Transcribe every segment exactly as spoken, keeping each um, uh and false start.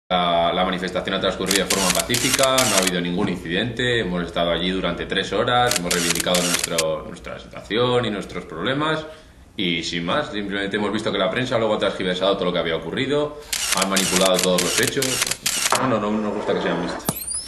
La, la manifestación ha transcurrido de forma pacífica, no ha habido ningún incidente, hemos estado allí durante tres horas, hemos reivindicado nuestro, nuestra situación y nuestros problemas y sin más, simplemente hemos visto que la prensa luego ha transgiversado todo lo que había ocurrido, han manipulado todos los hechos. Bueno, no nos gusta que sean vistos.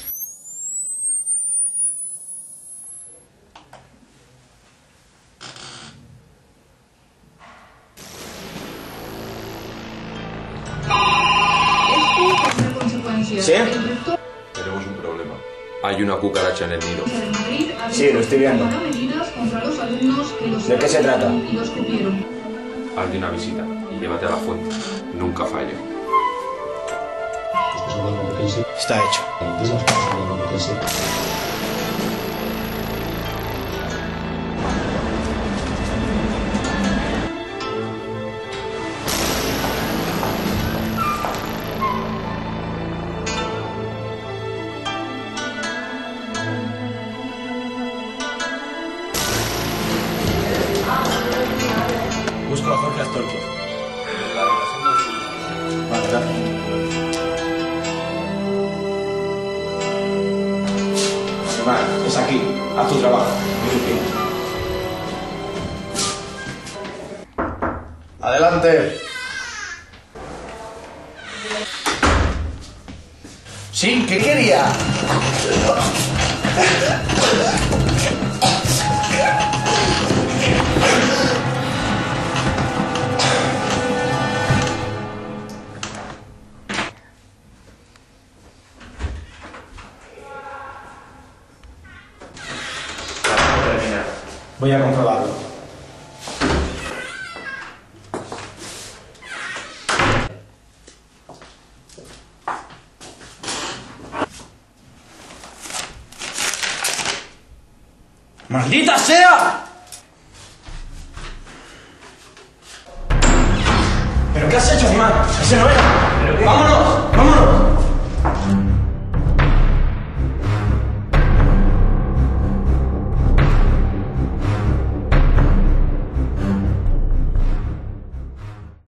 ¿Sí? Tenemos un problema. Hay una cucaracha en el nido. Sí, lo estoy viendo. ¿De qué se trata? Haz de una visita y llévate a la fuente. Nunca fallo. Está hecho. Busco a Jorge Astorque. Vale, gracias. Vale, es aquí. Haz tu trabajo. Adelante. Sí, ¿qué quería? Voy a comprobarlo. ¡Maldita sea! ¿Pero qué has hecho, Iván? ¡Ese no era! ¡Vámonos!